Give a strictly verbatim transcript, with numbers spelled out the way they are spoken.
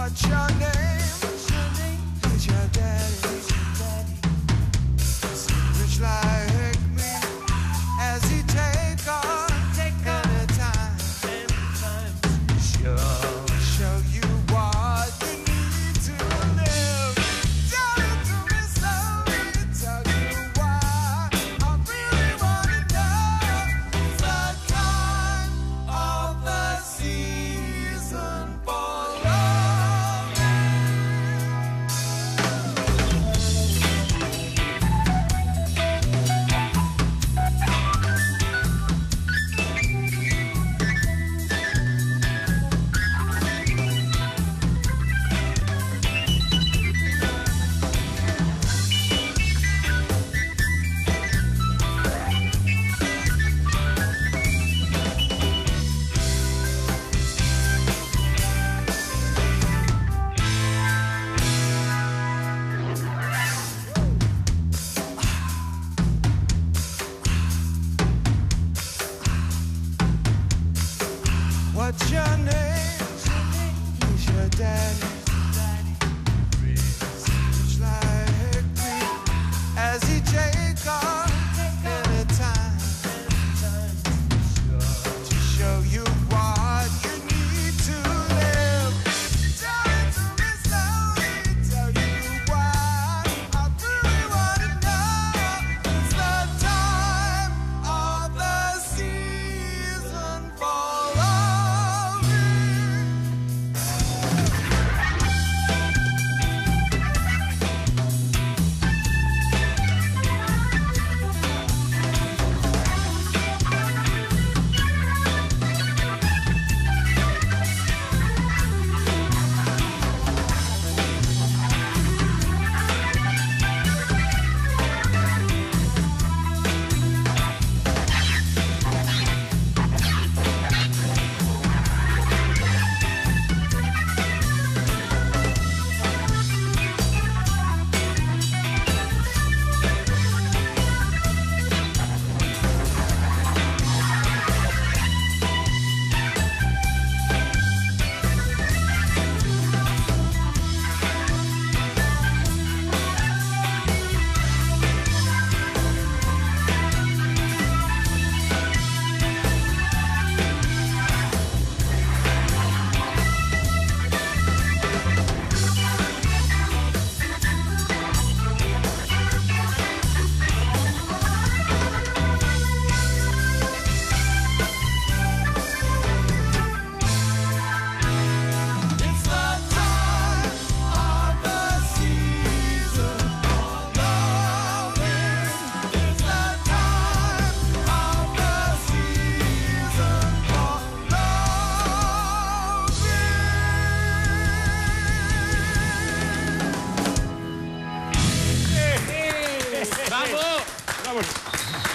What's your name? Who's your daddy? Rich like me, as he take on any time. Show, show you what you need to live. Tell it to me slowly, tell you why I really wanna know. It's the time of the season for What's your name? Who's your daddy? Rich like me, as he take on any time to show you what you need to live. Tell it to me slowly, tell you why I really wanna know. It's the time of the season for ¡Bravo! ¡Vamos!